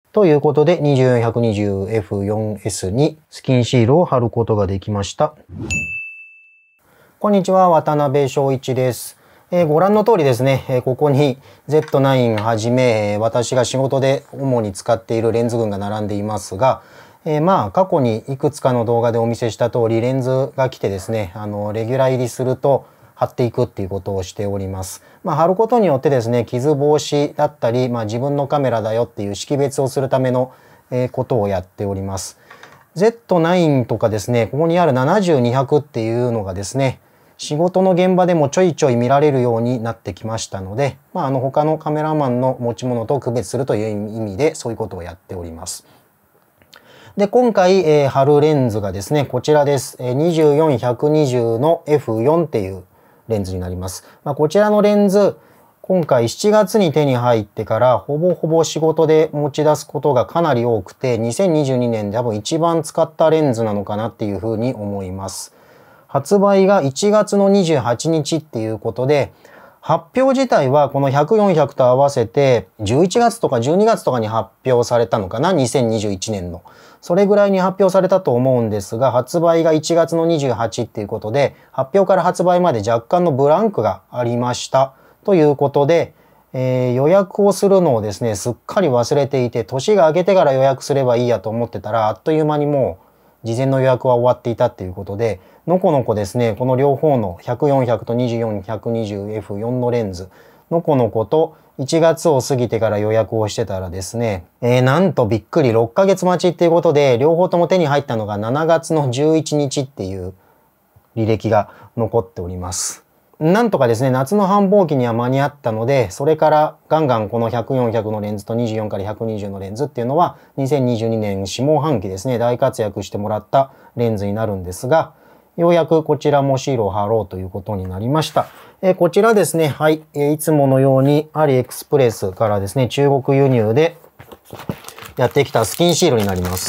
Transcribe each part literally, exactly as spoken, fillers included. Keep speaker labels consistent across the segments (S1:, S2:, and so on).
S1: ということで にじゅうよんひゃくにじゅうエフよんエス にスキンシールを貼ることができました。こんにちは、渡辺翔一です。えー、ご覧の通りですね、えー、ここに ゼットナイン はじめ、えー、私が仕事で主に使っているレンズ群が並んでいますが、えー、まあ過去にいくつかの動画でお見せした通りレンズが来てですね、あのレギュラー入りすると貼っていくっていうことをしております。まあ、貼ることによってですね、傷防止だったり、まあ、自分のカメラだよっていう識別をするための、えー、ことをやっております。ゼットナイン とかですね、ここにあるななじゅうにひゃくっていうのがですね、仕事の現場でもちょいちょい見られるようになってきましたので、まあ、あの他のカメラマンの持ち物と区別するという意味でそういうことをやっております。で、今回、えー、貼るレンズがですね、こちらです。にじゅうよんひゃくにじゅうの エフよん っていうレンズになります。まあ、こちらのレンズ、今回しちがつに手に入ってからほぼほぼ仕事で持ち出すことがかなり多くて、にせんにじゅうにねんで多分一番使ったレンズなのかなっていうふうに思います。発売がいちがつのにじゅうはちにちっていうことで、発表自体はこのひゃく、よんひゃくと合わせてじゅういちがつとかじゅうにがつとかに発表されたのかな、にせんにじゅういちねんの。それぐらいに発表されたと思うんですが、発売がいちがつのにじゅうはちっていうことで、発表から発売まで若干のブランクがありました。ということで、えー、予約をするのをですね、すっかり忘れていて、年が明けてから予約すればいいやと思ってたら、あっという間にもう事前の予約は終わっていたっていうことで、のこのこですね、この両方のひゃく、よんひゃくとにじゅうよん、ひゃくにじゅうエフよん のレンズ、のこのこといちがつを過ぎてから予約をしてたらですね、えー、なんとびっくりろっかげつ待ちっていうことで、両方とも手に入ったのがしちがつのじゅういちにちっていう履歴が残っております。なんとかですね、夏の繁忙期には間に合ったので、それからガンガンこのひゃく、よんひゃくのレンズとにじゅうよんからひゃくにじゅうのレンズっていうのは、にせんにじゅうにねん下半期ですね、大活躍してもらったレンズになるんですが、ようやくこちらもシールを貼ろうということになりました。えー、こちらですね、はい、えー、いつものようにアリエクスプレスからですね、中国輸入でやってきたスキンシールになります。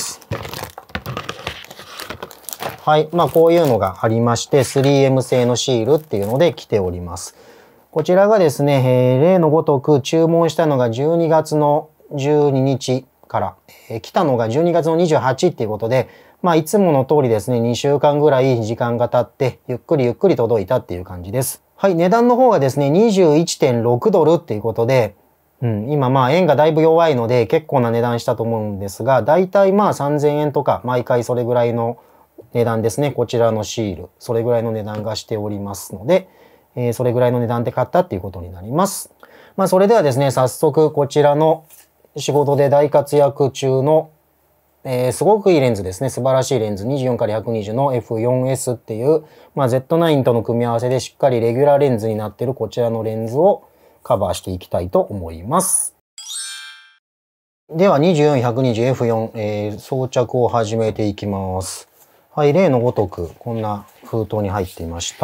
S1: はい。まあ、こういうのがありまして、スリーエム 製のシールっていうので来ております。こちらがですね、えー、例のごとく注文したのがじゅうにがつのじゅうににちから、えー、来たのがじゅうにがつのにじゅうはちっていうことで、まあ、いつもの通りですね、にしゅうかんぐらい時間が経って、ゆっくりゆっくり届いたっていう感じです。はい。値段の方がですね、にじゅういってんろくドルっていうことで、うん、今まあ円がだいぶ弱いので結構な値段したと思うんですが、だいたいまあさんぜんえんとか毎回それぐらいの値段ですね。こちらのシール。それぐらいの値段がしておりますので、えー、それぐらいの値段で買ったっていうことになります。まあそれではですね、早速こちらの仕事で大活躍中の、えー、すごくいいレンズですね。素晴らしいレンズ。にじゅうよんからひゃくにじゅうの エフよんエス っていう、まあ ゼットナイン との組み合わせでしっかりレギュラーレンズになっているこちらのレンズをカバーしていきたいと思います。では にじゅうよん、ひゃくにじゅうエフよん、えー、装着を始めていきます。はい、例のごとくこんな封筒に入っていました。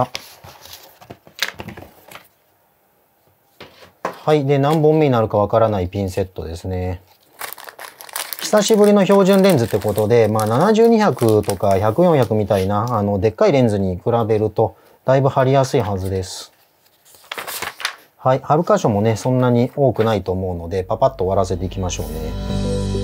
S1: はい、で何本目になるかわからないピンセットですね。久しぶりの標準レンズってことで、まあななじゅうにひゃくとかひゃく、よんひゃくみたいなあのでっかいレンズに比べるとだいぶ貼りやすいはずです。はい、貼る箇所もねそんなに多くないと思うのでパパッと終わらせていきましょうね。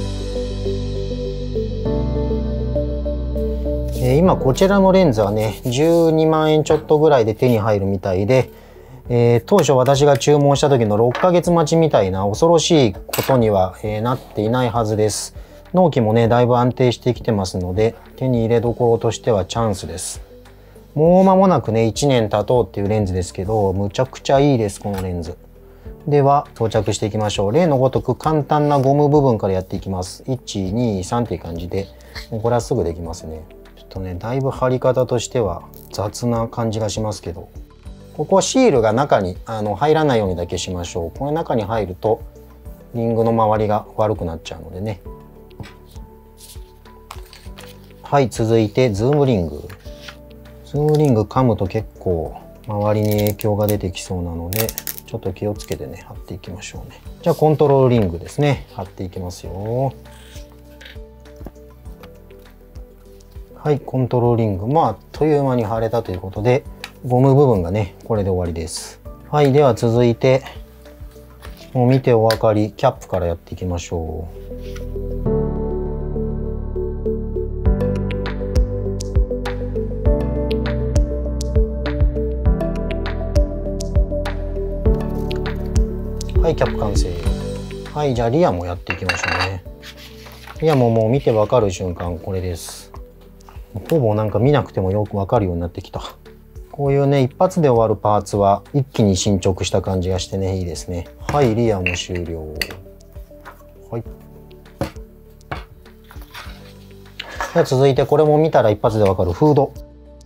S1: 今こちらのレンズはねじゅうにまんえんちょっとぐらいで手に入るみたいで、えー、当初私が注文した時のろっかげつ待ちみたいな恐ろしいことには、えー、なっていないはずです。納期もねだいぶ安定してきてますので手に入れどころとしてはチャンスです。もう間もなくねいちねん経とうっていうレンズですけどむちゃくちゃいいですこのレンズ。では装着していきましょう。例のごとく簡単なゴム部分からやっていきます。いち、に、さんっていう感じでもうこれはすぐできますね。とね、だいぶ貼り方としては雑な感じがしますけど、ここはシールが中にあの入らないようにだけしましょう。この中に入るとリングの周りが悪くなっちゃうのでね。はい、続いてズームリング。ズームリング噛むと結構周りに影響が出てきそうなのでちょっと気をつけてね貼っていきましょうね。じゃあコントロールリングですね、貼っていきますよ。はい、コントロールリングもあっという間に貼れたということで、ゴム部分がね、これで終わりです。はい、では続いて、もう見てお分かり、キャップからやっていきましょう。 、キャップ完成。はい、じゃあリアもやっていきましょうね。リアももう見てわかる瞬間、これです。ほぼなんか見なくてもよくわかるようになってきた。こういうね、一発で終わるパーツは一気に進捗した感じがしてね、いいですね。はい、リアも終了。はい。では続いてこれも見たら一発でわかるフード。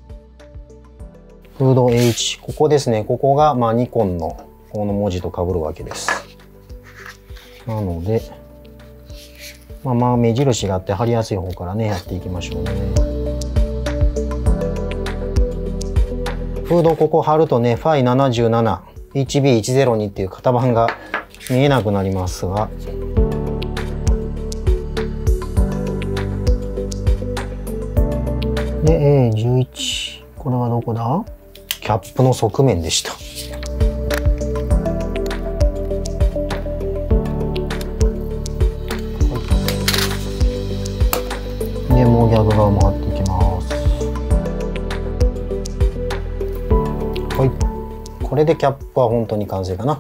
S1: フード H。ここですね。ここがまあニコンのこの文字と被るわけです。なので、まあまあ目印があって貼りやすい方からね、やっていきましょうね。フードここ貼るとね、ファイななじゅうなな、エイチビーいちゼロに っていう型番が見えなくなりますが、で、エーじゅういち。これはどこだ？キャップの側面でした。で、もう逆側も貼っていきます。はい。これでキャップは本当に完成かな。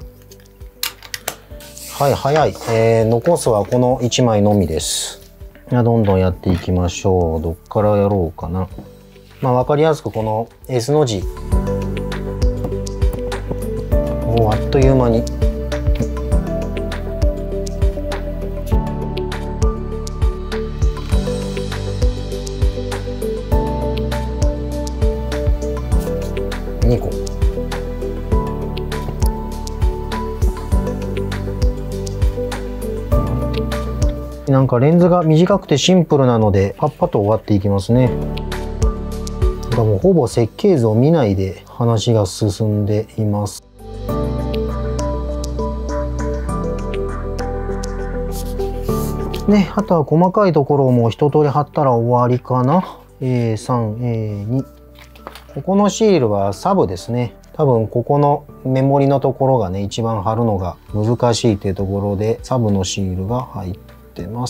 S1: はい、早い。えー、残すはこのいちまいのみです。どんどんやっていきましょう。どっからやろうかな。まあ、わかりやすくこの S の字。おー、あっという間に。にこ。なんかレンズが短くてシンプルなのでパッパと終わっていきますね。もうほぼ設計図を見ないで話が進んでいます。ね、あとは細かいところをもう一通り貼ったら終わりかな。エーさん、エーに。ここのシールはサブですね。多分ここのメモリのところがね、一番貼るのが難しいっていうところでサブのシールが入ってます。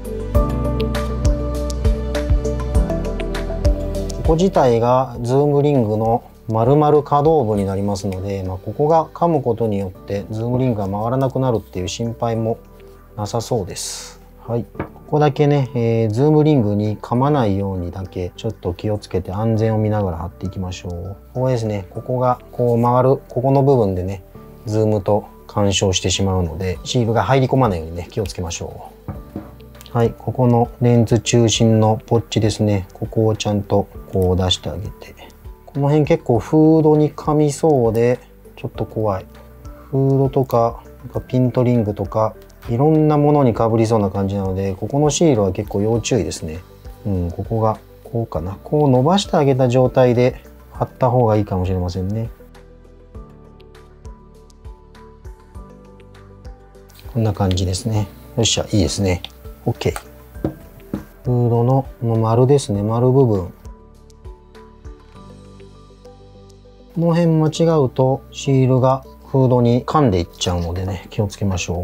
S1: ここ自体がズームリングの丸々可動部になりますので、まあ、ここが噛むことによってズームリングが回らなくなるっていう心配もなさそうです。はい、ここだけね、えー、ズームリングに噛まないようにだけちょっと気をつけて安全を見ながら貼っていきましょう。ここですね、ここがこう回るここの部分でね、ズームと干渉してしまうのでシールが入り込まないようにね、気をつけましょう。はい、ここのレンズ中心のポッチですね。ここをちゃんとこう出してあげて。この辺結構フードに噛みそうで、ちょっと怖い。フードとか、なんかピントリングとか、いろんなものにかぶりそうな感じなので、ここのシールは結構要注意ですね。うん、ここがこうかな。こう伸ばしてあげた状態で貼った方がいいかもしれませんね。こんな感じですね。よっしゃ、いいですね。OK。フードの丸ですね、丸部分。この辺間違うとシールがフードに噛んでいっちゃうのでね、気をつけましょ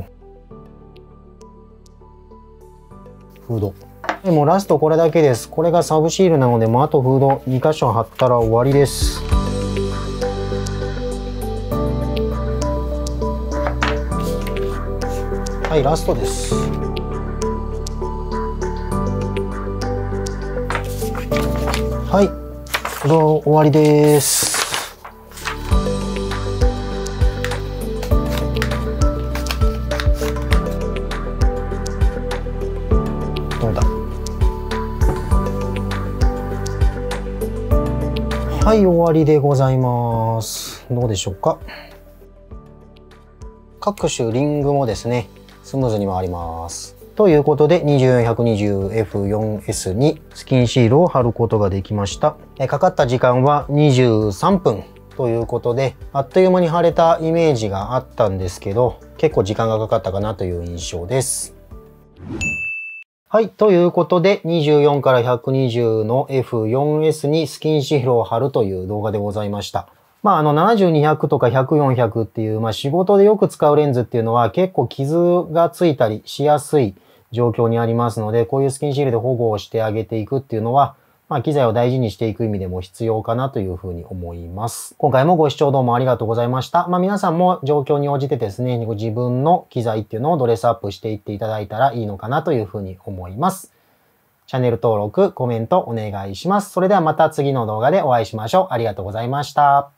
S1: う。フード。でもラストこれだけです。これがサブシールなので、もうあとフードに箇所貼ったら終わりです。はい、ラストです。はい、これ終わりです。どうだ。はい、終わりでございます。どうでしょうか。各種リングもですね、スムーズに回ります。ということで にじゅうよんひゃくにじゅうエフよんエス にスキンシールを貼ることができました。えかかった時間はにじゅうさんぷんということで、あっという間に貼れたイメージがあったんですけど、結構時間がかかったかなという印象です。はい。ということで、にじゅうよんからひゃくにじゅうの エフよんエス にスキンシールを貼るという動画でございました。まあ、あの、ななじゅうにひゃくとかひゃくよんひゃくっていう、まあ、仕事でよく使うレンズっていうのは結構傷がついたりしやすい状況にありますので、こういうスキンシールで保護をしてあげていくっていうのは、 まあ、機材を大事にしていく意味でも必要かなというふうに思います。今回もご視聴どうもありがとうございました。まあ、皆さんも状況に応じてですね、自分の機材っていうのをドレスアップしていっていただいたらいいのかなというふうに思います。チャンネル登録、コメントお願いします。それではまた次の動画でお会いしましょう。ありがとうございました。